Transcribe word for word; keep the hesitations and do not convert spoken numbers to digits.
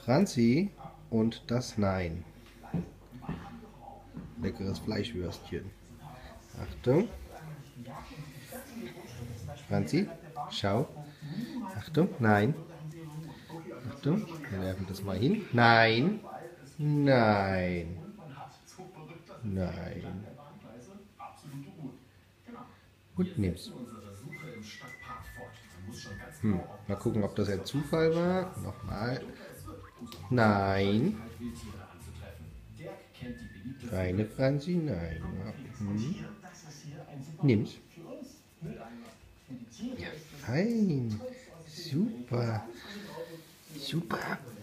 Franzi und das Nein. Leckeres Fleischwürstchen. Achtung. Franzi, schau. Achtung, nein. Achtung, wir werfen das mal hin. Nein. Nein. Nein. Und nimm's. Hm. Mal gucken, ob das ein Zufall war. Nochmal. Nein. Keine Franzi, nein. Hm. Nimm's. Ja, fein. Super. Super.